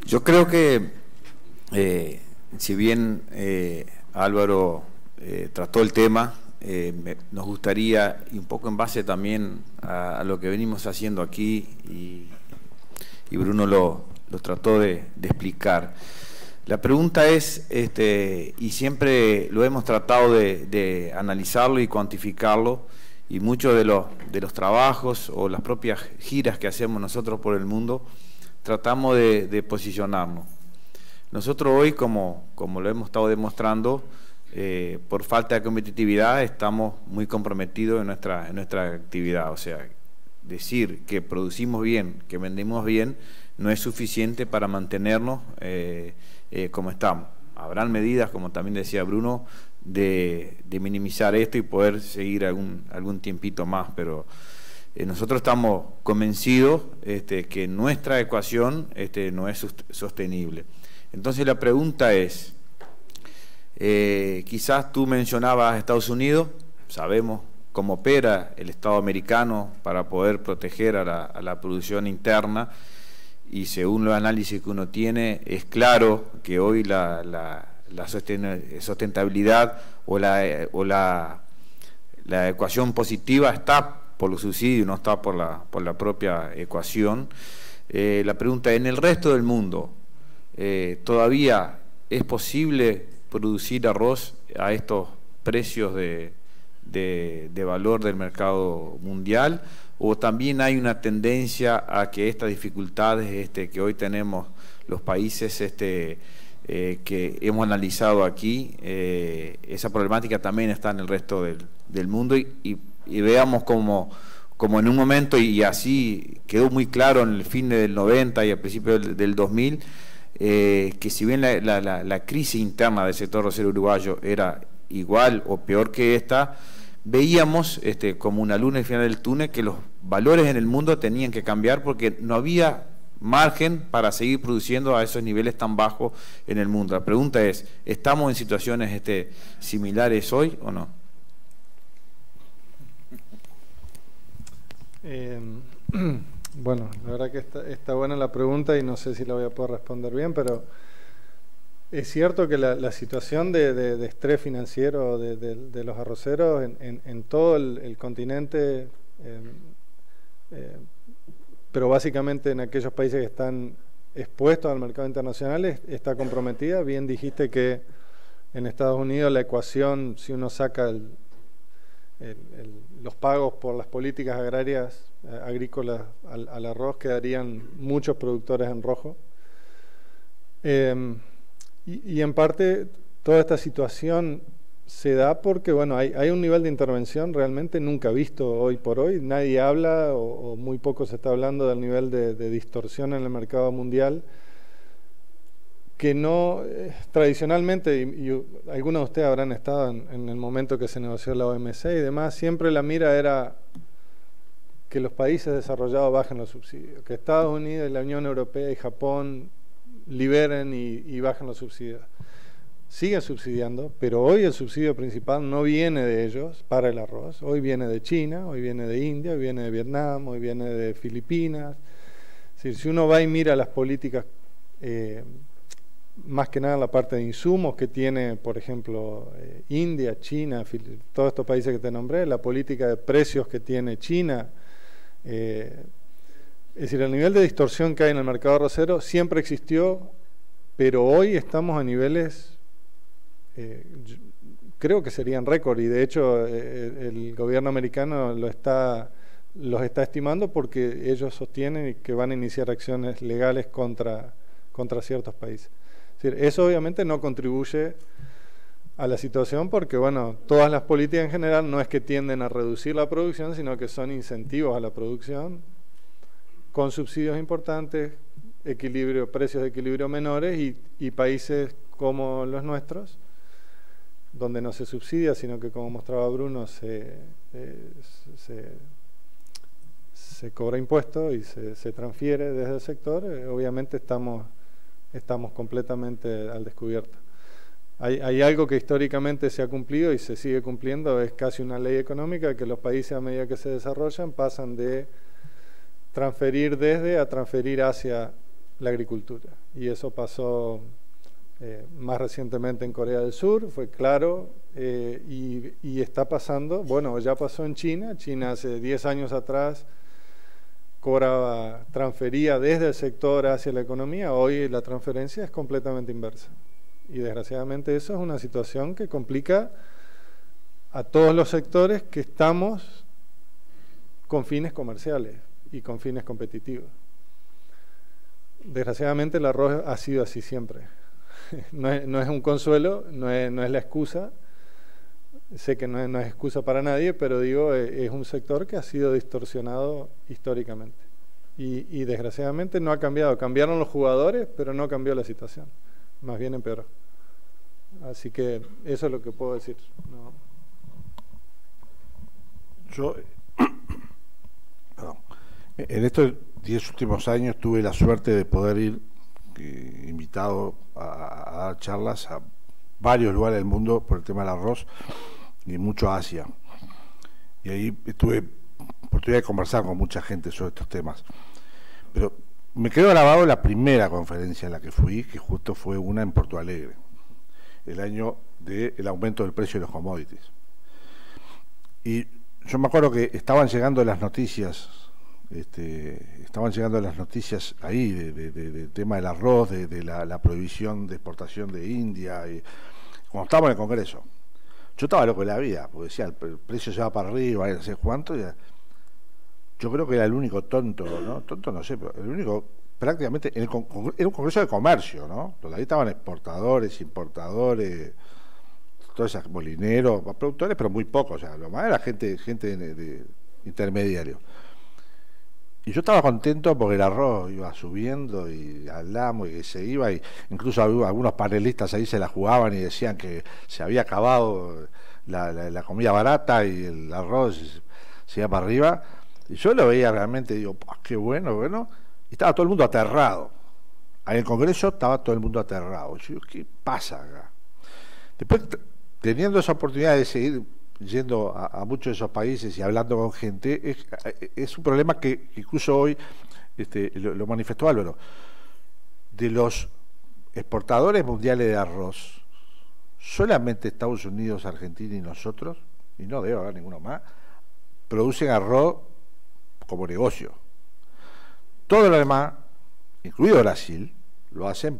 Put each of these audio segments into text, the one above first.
Yo creo que, si bien Álvaro trató el tema, nos gustaría, y un poco en base también a lo que venimos haciendo aquí, y Bruno lo trató de explicar. La pregunta es, y siempre lo hemos tratado de analizarlo y cuantificarlo, y muchos de los trabajos o las propias giras que hacemos nosotros por el mundo, tratamos de posicionarnos. Nosotros hoy, como lo hemos estado demostrando, por falta de competitividad estamos muy comprometidos en nuestra actividad. O sea, decir que producimos bien, que vendemos bien, no es suficiente para mantenernos como estamos. Habrán medidas, como también decía Bruno, de minimizar esto y poder seguir algún tiempito más, pero nosotros estamos convencidos que nuestra ecuación no es sostenible. Entonces la pregunta es, quizás tú mencionabas a Estados Unidos, sabemos cómo opera el Estado americano para poder proteger a la producción interna, y según los análisis que uno tiene, es claro que hoy la sustentabilidad o la ecuación positiva está por los subsidios, no está por la propia ecuación. La pregunta es, ¿en el resto del mundo todavía es posible producir arroz a estos precios de valor del mercado mundial? ¿O también hay una tendencia a que estas dificultades que hoy tenemos los países que hemos analizado aquí, esa problemática también está en el resto del mundo, y veamos como en un momento, y así quedó muy claro en el fin del 90 y al principio del 2000, que si bien la crisis interna del sector arrocero uruguayo era igual o peor que esta, veíamos como una luz en el final del túnel, que los valores en el mundo tenían que cambiar porque no había margen para seguir produciendo a esos niveles tan bajos en el mundo. La pregunta es, ¿estamos en situaciones similares hoy o no? Bueno, la verdad que está buena la pregunta y no sé si la voy a poder responder bien, pero es cierto que la situación de estrés financiero de los arroceros en todo el continente, pero básicamente en aquellos países que están expuestos al mercado internacional, está comprometida. Bien dijiste que en Estados Unidos la ecuación, si uno saca los pagos por las políticas agrícolas al arroz, quedarían muchos productores en rojo. Y en parte toda esta situación se da porque, bueno, hay un nivel de intervención realmente nunca visto hoy por hoy. Nadie habla o muy poco se está hablando del nivel de distorsión en el mercado mundial, que no, tradicionalmente, y algunos de ustedes habrán estado en el momento que se negoció la OMC y demás, siempre la mira era que los países desarrollados bajen los subsidios, que Estados Unidos, la Unión Europea y Japón liberen y bajen los subsidios. Siguen subsidiando, pero hoy el subsidio principal no viene de ellos para el arroz. Hoy viene de China, hoy viene de India, hoy viene de Vietnam, hoy viene de Filipinas. Es decir, si uno va y mira las políticas, más que nada la parte de insumos que tiene, por ejemplo, India, China, todos estos países que te nombré, la política de precios que tiene China, es decir, el nivel de distorsión que hay en el mercado arrocero siempre existió, pero hoy estamos a niveles, creo que serían récord, y de hecho el gobierno americano los está estimando porque ellos sostienen que van a iniciar acciones legales contra ciertos países. Es decir, eso obviamente no contribuye a la situación porque, bueno, todas las políticas en general no es que tienden a reducir la producción, sino que son incentivos a la producción, con subsidios importantes, precios de equilibrio menores, y países como los nuestros, donde no se subsidia, sino que, como mostraba Bruno, se cobra impuesto y se transfiere desde el sector. Obviamente estamos completamente al descubierto. Hay algo que históricamente se ha cumplido y se sigue cumpliendo, es casi una ley económica, que los países, a medida que se desarrollan, pasan de transferir desde a transferir hacia la agricultura. y eso pasó más recientemente en Corea del Sur, fue claro, y está pasando, bueno, ya pasó en China. China hace 10 años atrás transfería desde el sector hacia la economía, hoy la transferencia es completamente inversa. Y desgraciadamente eso es una situación que complica a todos los sectores que estamos con fines comerciales y con fines competitivos. Desgraciadamente el arroz ha sido así siempre. No es un consuelo, no es la excusa. Sé que no es excusa para nadie, pero digo, es un sector que ha sido distorsionado históricamente. Y desgraciadamente no ha cambiado. Cambiaron los jugadores, pero no cambió la situación. Más bien empeoró. Así que eso es lo que puedo decir. No. Yo, perdón, en estos 10 últimos años tuve la suerte de poder ir invitado a dar charlas a varios lugares del mundo por el tema del arroz y mucho Asia. Y ahí tuve oportunidad de conversar con mucha gente sobre estos temas. Pero me quedó grabado la primera conferencia en la que fui, que justo fue una en Porto Alegre, el año del aumento del precio de los commodities. Y yo me acuerdo que estaban llegando las noticias, ahí del tema del arroz, de la prohibición de exportación de India, y cuando estábamos en el Congreso. Yo estaba loco de la vida, porque decía, el precio se va para arriba, no sé cuánto. Yo creo que era el único tonto, ¿no? Tonto no sé, pero el único, prácticamente, era un Congreso de Comercio, ¿no? Donde ahí estaban exportadores, importadores, todos esos molineros, productores, pero muy pocos, o sea, lo más era gente de intermediario. Y yo estaba contento porque el arroz iba subiendo y hablamos y se iba, y incluso algunos panelistas ahí se la jugaban y decían que se había acabado la comida barata y el arroz se iba para arriba. Y yo lo veía realmente, digo, qué bueno, y estaba todo el mundo aterrado. Ahí en el Congreso estaba todo el mundo aterrado. Yo digo, ¿qué pasa acá? Después, teniendo esa oportunidad de seguir yendo a muchos de esos países y hablando con gente, es un problema que incluso hoy lo manifestó Álvaro. De los exportadores mundiales de arroz, solamente Estados Unidos, Argentina y nosotros, y no debe haber ninguno más, producen arroz como negocio. Todo lo demás, incluido Brasil, lo hacen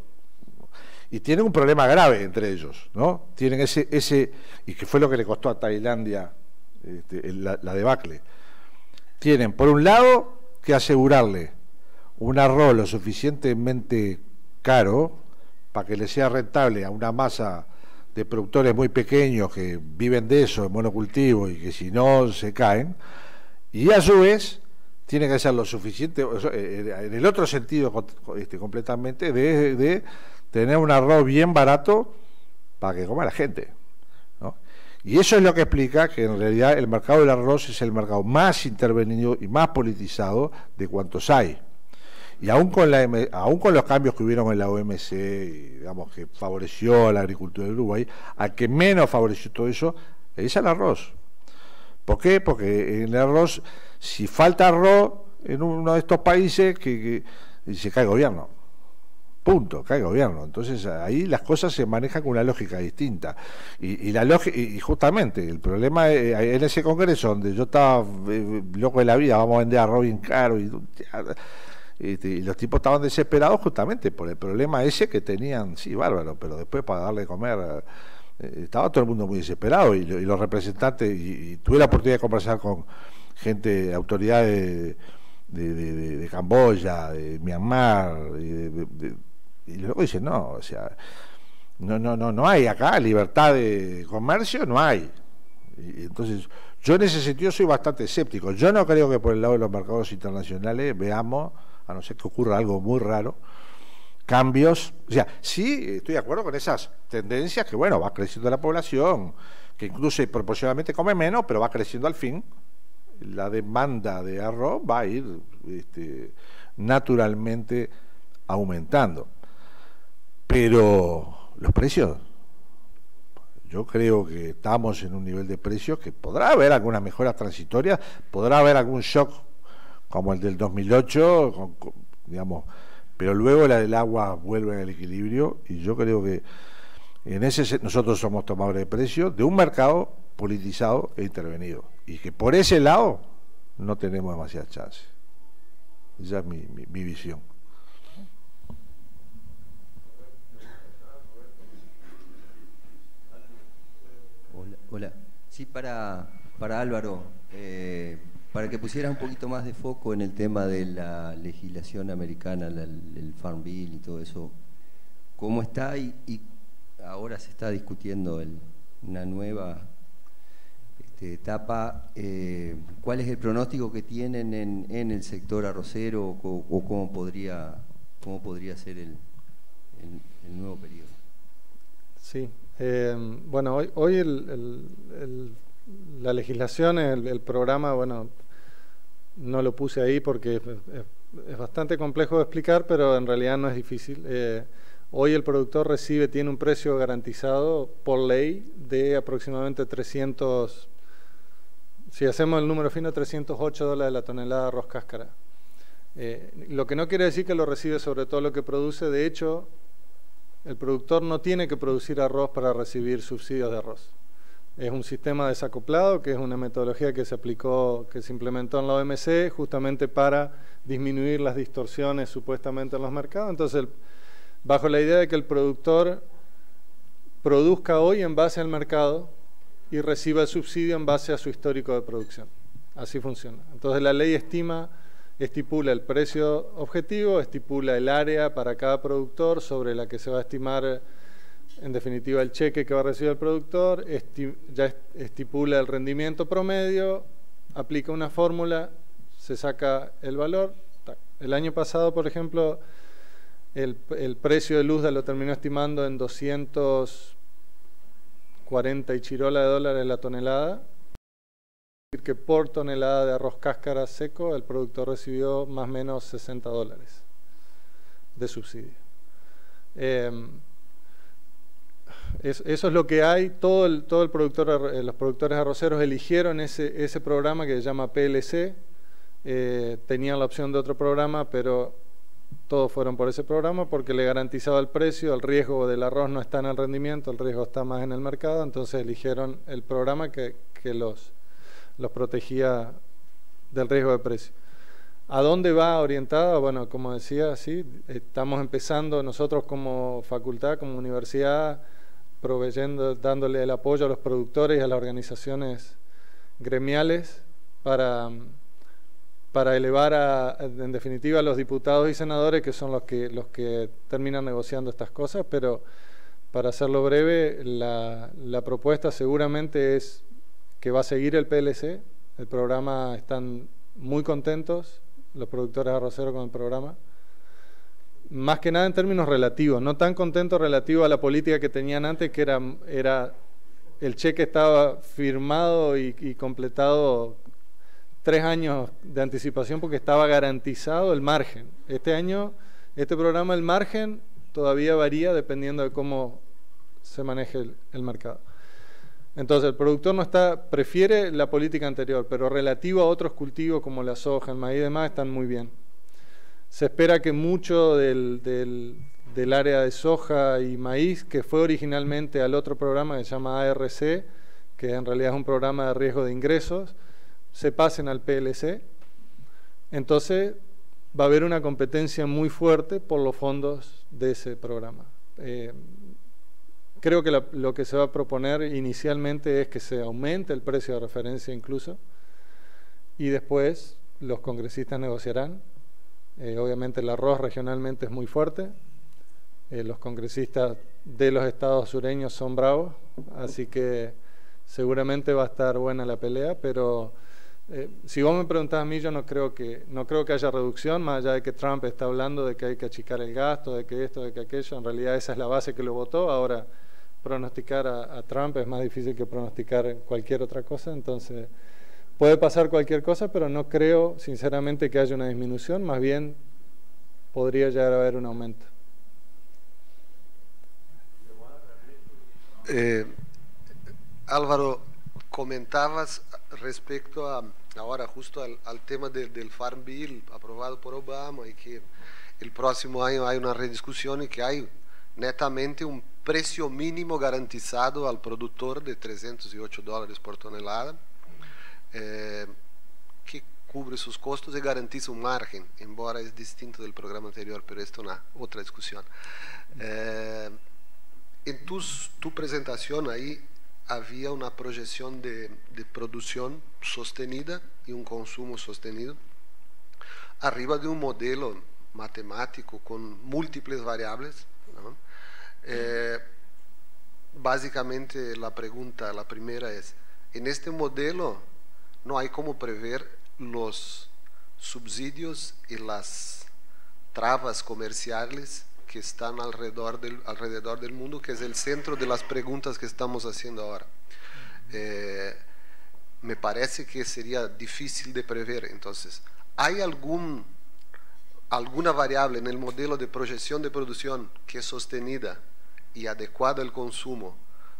y tienen un problema grave entre ellos, ¿no? Tienen ese y que fue lo que le costó a Tailandia la debacle. Tienen, por un lado, que asegurarle un arroz lo suficientemente caro para que le sea rentable a una masa de productores muy pequeños que viven de eso, en monocultivo, y que si no se caen, y a su vez tiene que ser lo suficiente, en el otro sentido completamente, de tener un arroz bien barato para que coma la gente, ¿no? Y eso es lo que explica que en realidad el mercado del arroz es el mercado más intervenido y más politizado de cuantos hay. Y aún con los cambios que hubieron en la OMC, y, digamos, que favoreció a la agricultura de Uruguay, al que menos favoreció todo eso es el arroz. ¿Por qué? Porque en el arroz, si falta arroz en uno de estos países, se cae el gobierno. Punto, cae el gobierno. Entonces ahí las cosas se manejan con una lógica distinta. Y justamente el problema en ese congreso donde yo estaba loco de la vida, vamos a vender arroz bien caro, y los tipos estaban desesperados justamente por el problema ese que tenían, sí, bárbaro, pero después para darle de comer estaba todo el mundo muy desesperado, y los representantes, y tuve la oportunidad de conversar con gente, autoridades de Camboya, de Myanmar, y luego dicen, no, o sea, no hay acá libertad de comercio, no hay. Y entonces, yo en ese sentido soy bastante escéptico. Yo no creo que por el lado de los mercados internacionales veamos, a no ser que ocurra algo muy raro, cambios. O sea, sí estoy de acuerdo con esas tendencias que, bueno, va creciendo la población, que incluso proporcionalmente come menos, pero va creciendo al fin. La demanda de arroz va a ir naturalmente aumentando. Pero los precios, yo creo que estamos en un nivel de precios que podrá haber algunas mejoras transitorias, podrá haber algún shock como el del 2008, digamos, pero luego el agua vuelve al equilibrio, y yo creo que nosotros somos tomadores de precios de un mercado politizado e intervenido, y que por ese lado no tenemos demasiadas chances. Esa es mi visión. Hola. Sí, para Álvaro, para que pusieras un poquito más de foco en el tema de la legislación americana, el Farm Bill y todo eso, ¿cómo está? Y ahora se está discutiendo una nueva etapa. ¿Cuál es el pronóstico que tienen en el sector arrocero, o cómo podría ser el nuevo periodo? Sí. Bueno, hoy la legislación, el programa, bueno, no lo puse ahí porque es bastante complejo de explicar, pero en realidad no es difícil. Hoy el productor tiene un precio garantizado por ley de aproximadamente 300, si hacemos el número fino, $308 la tonelada de arroz cáscara. Lo que no quiere decir que lo recibe sobre todo lo que produce. De hecho, el productor no tiene que producir arroz para recibir subsidios de arroz. Es un sistema desacoplado, que es una metodología que se implementó en la OMC justamente para disminuir las distorsiones supuestamente en los mercados. Entonces, bajo la idea de que el productor produzca hoy en base al mercado y reciba el subsidio en base a su histórico de producción. Así funciona. Entonces, la ley estipula el precio objetivo, estipula el área para cada productor sobre la que se va a estimar, en definitiva, el cheque que va a recibir el productor, ya estipula el rendimiento promedio, aplica una fórmula, se saca el valor. El año pasado, por ejemplo, el precio de Luzda lo terminó estimando en 240 y chirola de dólares la tonelada. Que por tonelada de arroz cáscara seco el productor recibió más o menos $60 de subsidio. Eso es lo que hay. Todo el productor, los productores arroceros eligieron ese programa que se llama PLC. Tenían la opción de otro programa, pero todos fueron por ese programa porque le garantizaba el precio. El riesgo del arroz no está en el rendimiento, el riesgo está más en el mercado. Entonces eligieron el programa que los protegía del riesgo de precio. ¿A dónde va orientada? Bueno, como decía, sí, estamos empezando nosotros como facultad, como universidad, dándole el apoyo a los productores y a las organizaciones gremiales para elevar en definitiva a los diputados y senadores, que son los que terminan negociando estas cosas. Pero para hacerlo breve, la propuesta seguramente es que va a seguir el PLC. El programa, están muy contentos los productores arroceros con el programa, más que nada en términos relativos, no tan contentos relativos a la política que tenían antes, que era el cheque estaba firmado y completado 3 años de anticipación porque estaba garantizado el margen. Este año, este programa, el margen todavía varía dependiendo de cómo se maneje el mercado. Entonces, el productor prefiere la política anterior, pero relativo a otros cultivos como la soja, el maíz y demás, están muy bien. Se espera que mucho del área de soja y maíz, que fue originalmente al otro programa que se llama ARC, que en realidad es un programa de riesgo de ingresos, se pasen al PLC. Entonces, va a haber una competencia muy fuerte por los fondos de ese programa. Creo que lo que se va a proponer inicialmente es que se aumente el precio de referencia incluso, y después los congresistas negociarán. Obviamente el arroz regionalmente es muy fuerte, los congresistas de los estados sureños son bravos, así que seguramente va a estar buena la pelea, pero si vos me preguntás a mí, yo no creo que haya reducción, más allá de que Trump está hablando de que hay que achicar el gasto, de que esto, de que aquello. En realidad esa es la base que lo votó. Ahora, pronosticar a Trump es más difícil que pronosticar cualquier otra cosa. Entonces, puede pasar cualquier cosa, pero no creo sinceramente que haya una disminución, más bien podría llegar a haber un aumento. Álvaro, comentabas respecto a ahora justo al tema del Farm Bill aprobado por Obama, y que el próximo año hay una rediscusión y que hay netamente un precio mínimo garantizado al productor de $308 por tonelada, que cubre sus costos y garantiza un margen, embora es distinto del programa anterior, pero esto es una otra discusión. En tu presentación ahí había una proyección de producción sostenida y un consumo sostenido arriba de un modelo matemático con múltiples variables, ¿no? Básicamente la primera es, en este modelo no hay como prever los subsidios y las trabas comerciales que están alrededor del mundo, que es el centro de las preguntas que estamos haciendo ahora. Me parece que sería difícil de prever. Entonces, ¿hay alguna variable en el modelo de proyección de producción que es sostenida y adecuada al consumo,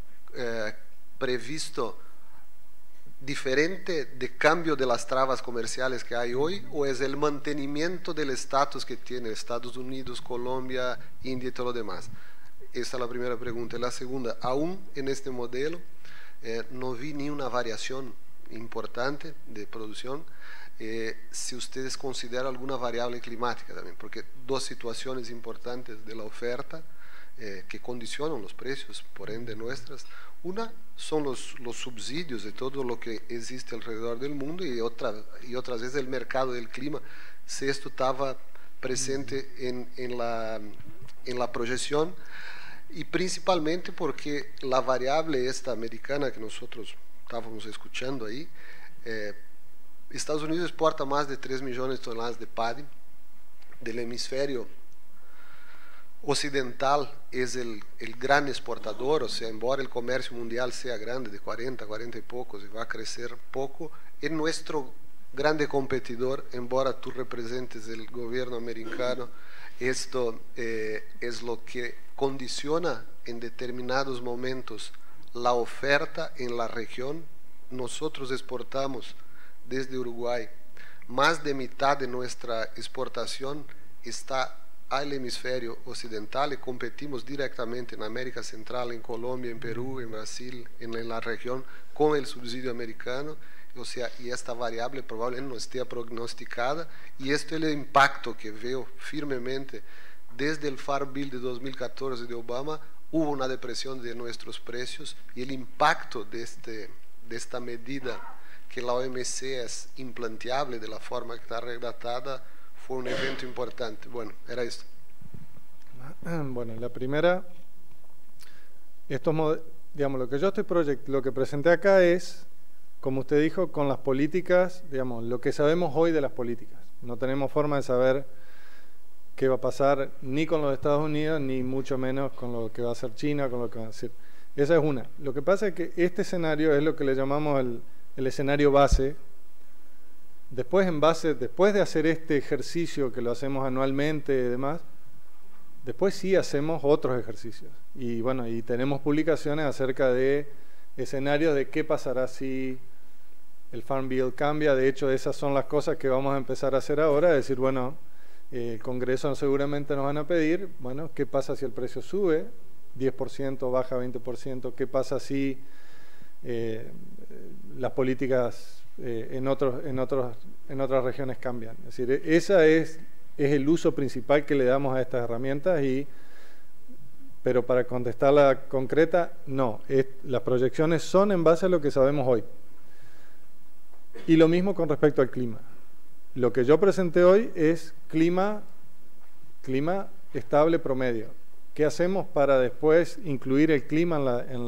previsto diferente de cambio de las trabas comerciales que hay hoy, o es el mantenimiento del estatus que tiene Estados Unidos, Colombia, India y todo lo demás? Esa es la primera pregunta. Y la segunda, aún en este modelo no vi ni una variación importante de producción. Si ustedes consideran alguna variable climática también, porque dos situaciones importantes de la oferta que condicionan los precios, por ende nuestras. Una son los subsidios de todo lo que existe alrededor del mundo, y otras veces el mercado del clima, si esto estaba presente en la proyección, y principalmente porque la variable esta americana que nosotros estábamos escuchando ahí, Estados Unidos exporta más de 3 millones de toneladas de paddy. Del hemisferio occidental es el gran exportador, o sea, embora el comercio mundial sea grande, de 40 y pocos, y va a crecer poco, es nuestro grande competidor, embora tú representes el gobierno americano. Esto es lo que condiciona en determinados momentos la oferta en la región. Nosotros exportamos desde Uruguay, más de mitad de nuestra exportación está al hemisferio occidental, y competimos directamente en América Central, en Colombia, en Perú, en Brasil, en la región, con el subsidio americano. O sea, y esta variable probablemente no esté prognosticada, y esto es el impacto que veo firmemente desde el Farm Bill de 2014 de Obama. Hubo una depresión de nuestros precios, y el impacto de esta medida, que la OMC es implanteable de la forma que está redactada, fue un evento importante. Bueno, era esto. Bueno, la primera, digamos, lo que yo lo que presenté acá es, como usted dijo, con las políticas, digamos, lo que sabemos hoy de las políticas. No tenemos forma de saber qué va a pasar ni con los Estados Unidos, ni mucho menos con lo que va a hacer China, con lo que va a hacer. Esa es una. Lo que pasa es que este escenario es lo que le llamamos el escenario base. Después de hacer este ejercicio que lo hacemos anualmente y demás, después sí hacemos otros ejercicios. Y bueno, y tenemos publicaciones acerca de escenarios de qué pasará si el Farm Bill cambia. De hecho, esas son las cosas que vamos a empezar a hacer ahora, decir, bueno, el Congreso seguramente nos van a pedir, bueno, ¿qué pasa si el precio sube 10%, baja 20%? ¿Qué pasa si las políticas en otras regiones cambian? Es decir, ese es el uso principal que le damos a estas herramientas. Pero para contestar la concreta, no, las proyecciones son en base a lo que sabemos hoy. Y lo mismo con respecto al clima. Lo que yo presenté hoy es clima estable promedio. ¿Qué hacemos para después incluir el clima en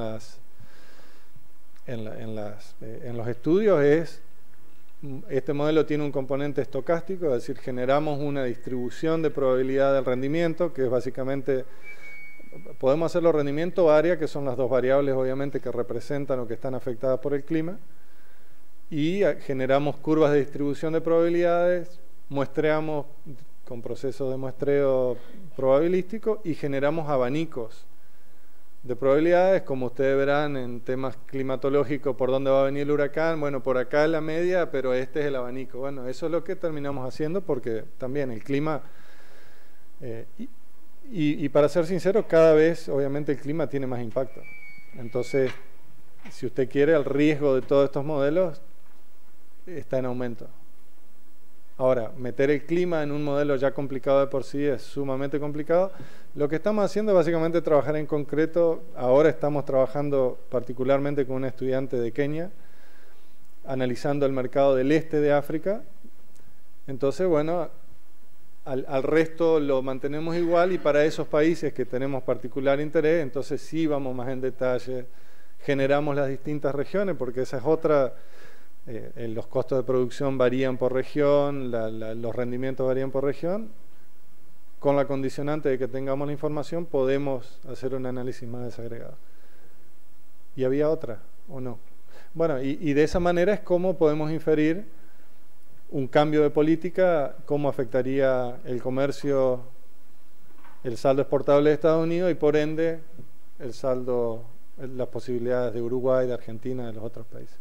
los estudios? Este modelo tiene un componente estocástico, es decir, generamos una distribución de probabilidad del rendimiento, que es básicamente, podemos hacerlo rendimiento o área, que son las dos variables obviamente que representan o que están afectadas por el clima, y generamos curvas de distribución de probabilidades, muestreamos con procesos de muestreo probabilístico y generamos abanicos de probabilidades, como ustedes verán en temas climatológicos, por dónde va a venir el huracán. Bueno, por acá es la media, pero este es el abanico. Bueno, eso es lo que terminamos haciendo, porque también el clima Y para ser sincero, cada vez obviamente el clima tiene más impacto. Entonces, si usted quiere, el riesgo de todos estos modelos está en aumento. Ahora, meter el clima en un modelo ya complicado de por sí es sumamente complicado. Lo que estamos haciendo es básicamente trabajar en concreto. Ahora estamos trabajando particularmente con un estudiante de Kenia, analizando el mercado del este de África. Entonces, bueno, al resto lo mantenemos igual, y para esos países que tenemos particular interés, entonces sí vamos más en detalle, generamos las distintas regiones, porque esa es otra, los costos de producción varían por región, los rendimientos varían por región. Con la condicionante de que tengamos la información, podemos hacer un análisis más desagregado. ¿Y había otra o no? Bueno, y de esa manera es como podemos inferir un cambio de política, cómo afectaría el comercio, el saldo exportable de Estados Unidos y por ende el saldo, las posibilidades de Uruguay, de Argentina, de los otros países.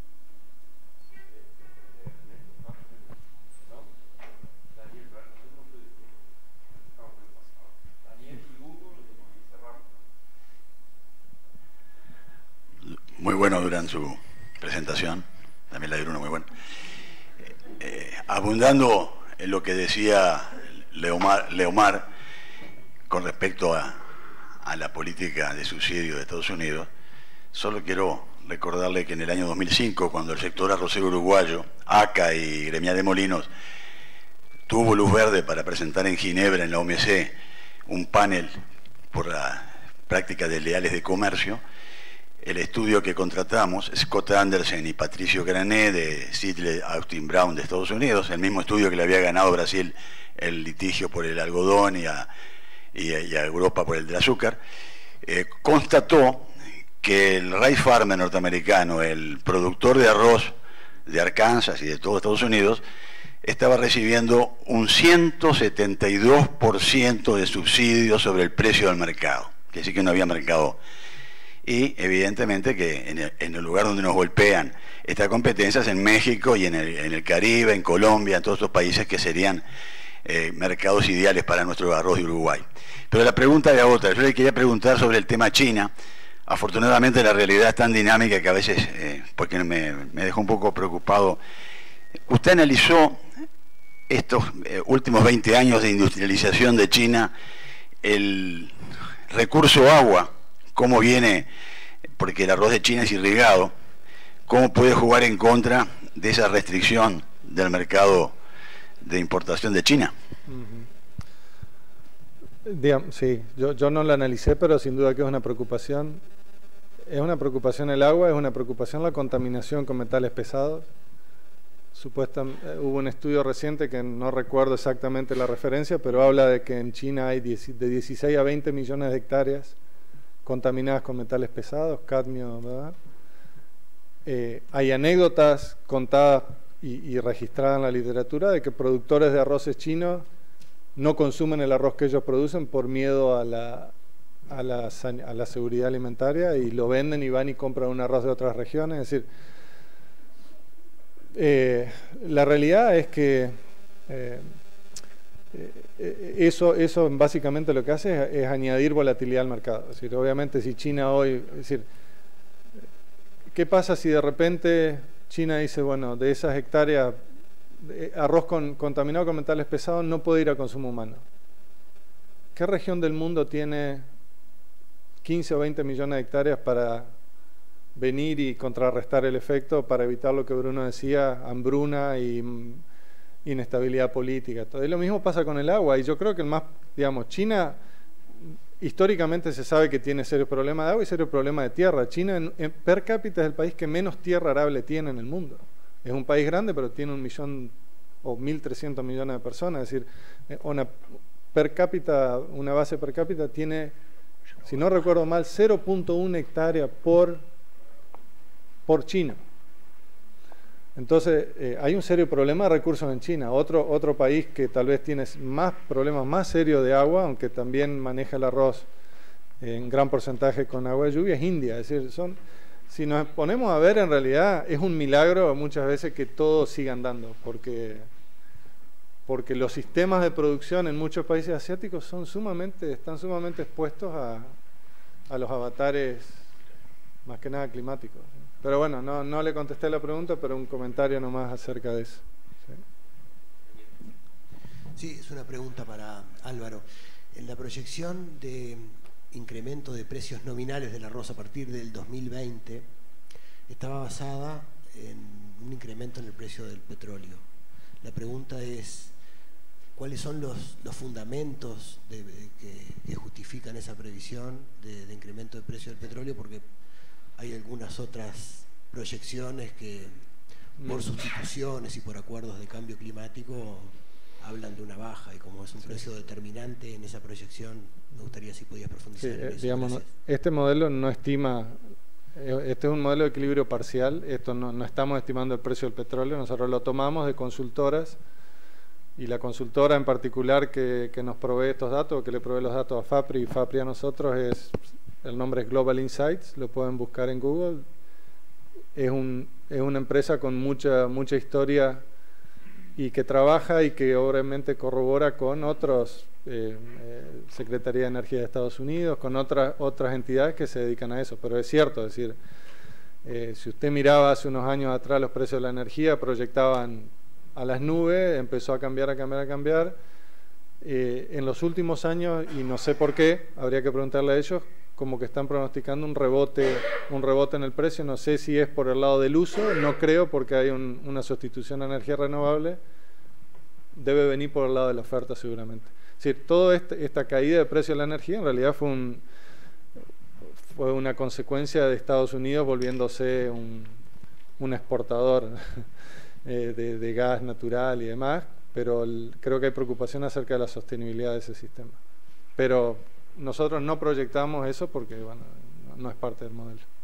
Muy bueno durante su presentación, también la de Bruno muy buena. Abundando en lo que decía Leomar con respecto a la política de subsidio de Estados Unidos, solo quiero recordarle que en el año 2005, cuando el sector arrocero uruguayo, ACA y Gremial de Molinos, tuvo luz verde para presentar en Ginebra, en la OMC, un panel por la práctica de leales de comercio, el estudio que contratamos, Scott Anderson y Patricio Grané de Sidley Austin Brown de Estados Unidos, el mismo estudio que le había ganado Brasil el litigio por el algodón y a Europa por el del azúcar, constató que el rice farmer norteamericano, el productor de arroz de Arkansas y de todo Estados Unidos, estaba recibiendo un 172% de subsidio sobre el precio del mercado, que sí que no había mercado. Y evidentemente que en el lugar donde nos golpean estas competencias, en México y en el Caribe, en Colombia, en todos estos países que serían mercados ideales para nuestro arroz de Uruguay. Pero la pregunta era otra. Yo le quería preguntar sobre el tema China. Afortunadamente la realidad es tan dinámica que a veces, porque me dejó un poco preocupado. ¿Usted analizó estos últimos 20 años de industrialización de China, el recurso agua, cómo viene, porque el arroz de China es irrigado, cómo puede jugar en contra de esa restricción del mercado de importación de China? Sí, yo no la analicé, pero sin duda que es una preocupación. Es una preocupación el agua, es una preocupación la contaminación con metales pesados. Hubo un estudio reciente que no recuerdo exactamente la referencia, pero habla de que en China hay de 16 a 20 millones de hectáreas contaminadas con metales pesados, cadmio, ¿verdad? Hay anécdotas contadas y registradas en la literatura de que productores de arroces chinos no consumen el arroz que ellos producen por miedo a la seguridad alimentaria, y lo venden y van y compran un arroz de otras regiones. Es decir, la realidad es que eso básicamente lo que hace es añadir volatilidad al mercado. Es decir, obviamente si China hoy, es decir, ¿qué pasa si de repente China dice, bueno, de esas hectáreas arroz contaminado con metales pesados no puede ir a consumo humano? ¿Qué región del mundo tiene 15 o 20 millones de hectáreas para venir y contrarrestar el efecto, para evitar lo que Bruno decía, hambruna y inestabilidad política? Todo. Y lo mismo pasa con el agua, y yo creo que China históricamente se sabe que tiene serios problemas de agua y serios problemas de tierra. China per cápita es el país que menos tierra arable tiene en el mundo. Es un país grande, pero tiene 1 millón o 1.300 millones de personas. Es decir, una base per cápita tiene, si no recuerdo mal, 0.1 hectárea por chino. Entonces, hay un serio problema de recursos en China. Otro país que tal vez tiene problemas más serios de agua, aunque también maneja el arroz en gran porcentaje con agua de lluvia, es India. Es decir, si nos ponemos a ver, en realidad es un milagro muchas veces que todo siga andando, porque porque los sistemas de producción en muchos países asiáticos están sumamente expuestos a los avatares, más que nada climáticos. Pero bueno, no le contesté la pregunta, pero un comentario nomás acerca de eso. Sí, es una pregunta para Álvaro. En la proyección de incremento de precios nominales del arroz a partir del 2020 estaba basada en un incremento en el precio del petróleo. La pregunta es, ¿cuáles son los fundamentos que justifican esa previsión de incremento de precio del petróleo? Porque hay algunas otras proyecciones que por sustituciones y por acuerdos de cambio climático hablan de una baja, y como es un precio determinante en esa proyección, me gustaría si podías profundizar en eso. Digamos, este modelo no estima, este es un modelo de equilibrio parcial, esto no estamos estimando el precio del petróleo, nosotros lo tomamos de consultoras, y la consultora en particular que nos provee estos datos, que le provee los datos a FAPRI y FAPRI a nosotros, el nombre es Global Insights, lo pueden buscar en Google. Es una empresa con mucha historia y que trabaja y que obviamente corrobora con otros, Secretaría de Energía de Estados Unidos, con otras entidades que se dedican a eso. Pero es cierto, es decir, si usted miraba hace unos años atrás los precios de la energía, proyectaban a las nubes, empezó a cambiar. En los últimos años, y no sé por qué, habría que preguntarle a ellos, como que están pronosticando un rebote en el precio. No sé si es por el lado del uso, no creo, porque hay una sustitución a energía renovable. Debe venir por el lado de la oferta seguramente. Es decir, toda esta caída de precio de la energía en realidad fue una consecuencia de Estados Unidos volviéndose un exportador de gas natural y demás, pero creo que hay preocupación acerca de la sostenibilidad de ese sistema. Pero nosotros no proyectamos eso porque bueno, no es parte del modelo.